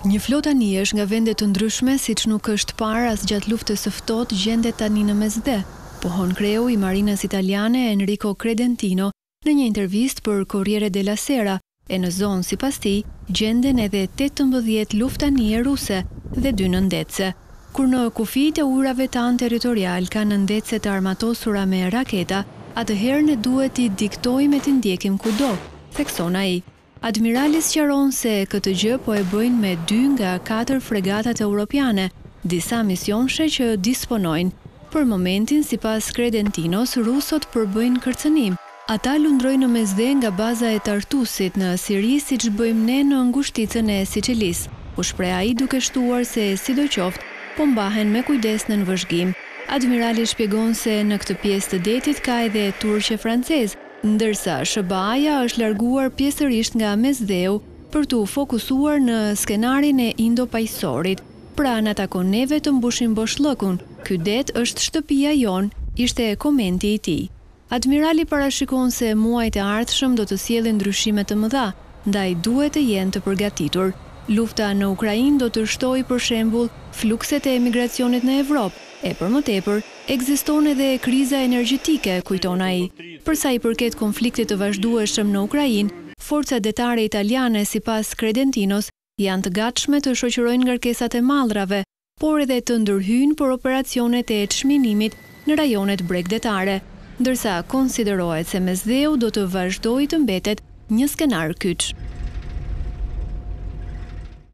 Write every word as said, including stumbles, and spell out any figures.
Një flotë anijesh nga vende të ndryshme, siç nuk është parë as gjatë luftës së ftohtë, gjendet tani në Mesdhe, pohon kreu i Marinës italiane Enrico Credentino në një intervistë për Corriere della Sera, e në zonë sipas tij gjenden edhe tetëmbëdhjetë luftanije ruse dhe dy nëndetse. Kur në kufijtë e ujrave tanë territorial ka nëndetse të armatosura me raketa, atëherë ne duhet t'i diktojmë e t'i ndjekim kudo, thekson ai. Admirali sqaron se këtë gjë po e bëjnë me dy nga katër fregatat europiane, disa misionshë që disponojnë. Për momentin, sipas Credentinos, rusot përbëjnë kërcënim. Ata lundrojnë në Mesdhe nga baza e Tartusit në Siri, siç bëjmë ne në ngushticën e Sicilis. U shpreh ai duke shtuar se sidoqoftë po mbahen me kujdes në vëzhgim. Admirali shpjegon se në këtë pjesë të detit ka edhe turqe francez, ndërsa S B A-ja është larguar pjesërisht nga Mesdheu për t'u fokusuar në skenarin e Indo-Paqësorit. Pra na takon neve të mbushim boshllëkun. Ky det është shtëpia jon, ishte komenti i tij. Admirali parashikon se muajt e ardhshëm do të sjellin ndryshime të mëdha, ndaj duhet të jenë të përgatitur. Lufta në Ukrainë do të shtojë për shembull flukset e emigracionit në Evropë, e për më tepër ekziston edhe kriza energjetike, kujton ai. Për sa i përket konfliktit të vazhdueshëm në Ukrainë, forcat detare italiane sipas Credentinos janë të gatshme të shoqërojnë ngarkesat e mallrave, por edhe të ndërhyjnë për operacionet e çminimit në rajonet bregdetare, ndërsa konsiderohet se Mesdheu do të vazhdojë të mbetet një skenar kyç.